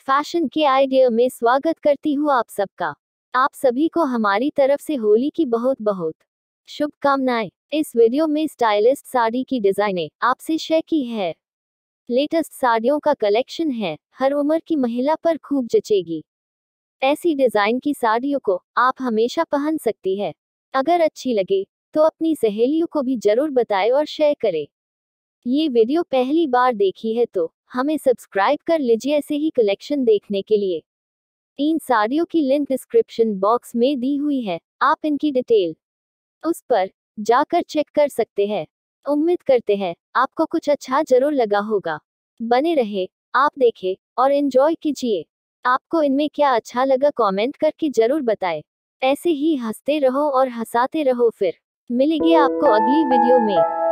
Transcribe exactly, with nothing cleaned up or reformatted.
Fashion के idea में स्वागत करती हूँ आप सबका। आप सभी को हमारी तरफ से होली की बहुत बहुत शुभकामनाएं। इस वीडियो में स्टाइलिस्ट साड़ी की डिजाइनें आपसे शेयर की है। लेटेस्ट साड़ियों का कलेक्शन है, हर उम्र की महिला पर खूब जचेगी। ऐसी डिजाइन की साड़ियों को आप हमेशा पहन सकती है। अगर अच्छी लगे तो अपनी सहेलियों को भी जरूर बताएं और शेयर करें। ये वीडियो पहली बार देखी है तो हमें सब्सक्राइब कर लीजिए ऐसे ही कलेक्शन देखने के लिए। इन साड़ियों की लिंक डिस्क्रिप्शन बॉक्स में दी हुई है, आप इनकी डिटेल उस पर जाकर चेक कर सकते हैं। उम्मीद करते हैं आपको कुछ अच्छा जरूर लगा होगा। बने रहे, आप देखें और एंजॉय कीजिए। आपको इनमें क्या अच्छा लगा कमेंट करके जरूर बताएं। ऐसे ही हंसते रहो और हंसाते रहो। फिर मिलेंगे आपको अगली वीडियो में।